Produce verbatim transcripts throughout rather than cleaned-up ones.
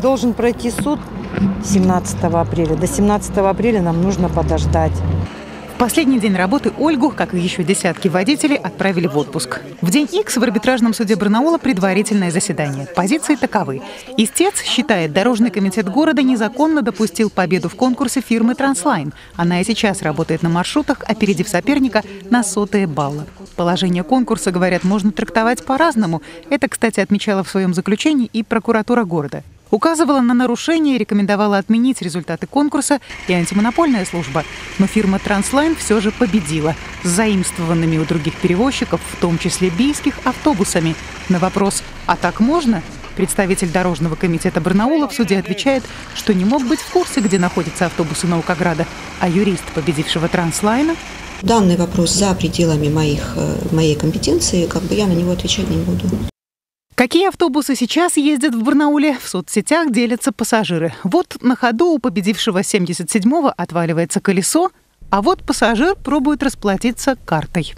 Должен пройти суд семнадцатого апреля. До семнадцатого апреля нам нужно подождать. В последний день работы Ольгу, как и еще десятки водителей, отправили в отпуск. В день Х в арбитражном суде Барнаула предварительное заседание. Позиции таковы. Истец считает, Дорожный комитет города незаконно допустил победу в конкурсе фирмы «Транслайн». Она и сейчас работает на маршрутах, опередив соперника на сотые баллы. Положение конкурса, говорят, можно трактовать по-разному. Это, кстати, отмечала в своем заключении и прокуратура города. Указывала на нарушение и рекомендовала отменить результаты конкурса и антимонопольная служба. Но фирма «Транслайн» все же победила с заимствованными у других перевозчиков, в том числе бийских, автобусами. На вопрос «А так можно?» представитель Дорожного комитета Барнаула в суде отвечает, что не мог быть в курсе, где находятся автобусы Наукограда, а юрист победившего «Транслайна» данный вопрос за пределами моих, моей компетенции, как бы я на него отвечать не буду. Какие автобусы сейчас ездят в Барнауле? В соцсетях делятся пассажиры. Вот на ходу у победившего семьдесят седьмого отваливается колесо, а вот пассажир пробует расплатиться картой.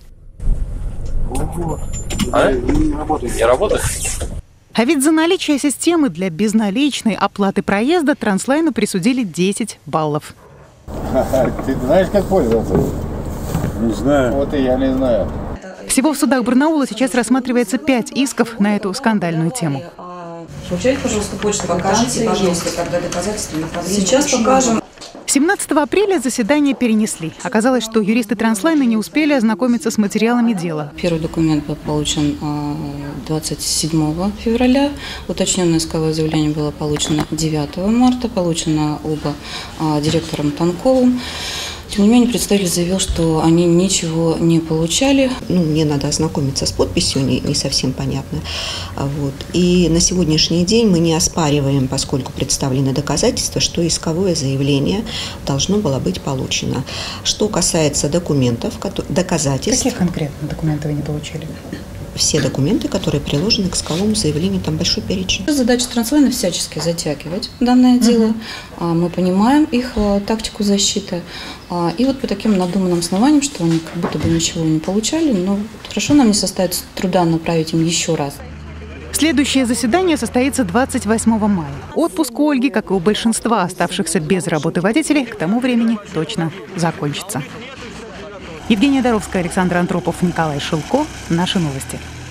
А? Не работает. Не работает? А ведь за наличие системы для безналичной оплаты проезда «Транслайну» присудили десять баллов. Ты знаешь, как пользоваться? Не знаю. Вот и я не знаю. Всего в судах Барнаула сейчас рассматривается пять исков на эту скандальную тему. Получайте, пожалуйста, почту. Покажите, пожалуйста, когда доказательства направления. Сейчас покажем. семнадцатого апреля заседание перенесли. Оказалось, что юристы «Транслайна» не успели ознакомиться с материалами дела. Первый документ был получен двадцать седьмого февраля. Уточненное исковое заявление было получено девятого марта. Получено оба директором Танковым. Тем не менее, представитель заявил, что они ничего не получали. Ну, мне надо ознакомиться с подписью, не, не совсем понятно. Вот. И на сегодняшний день мы не оспариваем, поскольку представлены доказательства, что исковое заявление должно было быть получено. Что касается документов, доказательств... Каких конкретно документов вы не получили? Все документы, которые приложены к исковому заявлению, там большой перечень. Задача «Транслайна» всячески затягивать данное дело. Uh-huh. Мы понимаем их тактику защиты. И вот по таким надуманным основаниям, что они как будто бы ничего не получали, но хорошо нам не составит труда направить им еще раз. Следующее заседание состоится двадцать восьмого мая. Отпуск у Ольги, как и у большинства оставшихся без работы водителей, к тому времени точно закончится. Евгения Доровская, Александр Антропов, Николай Шилко. Наши новости.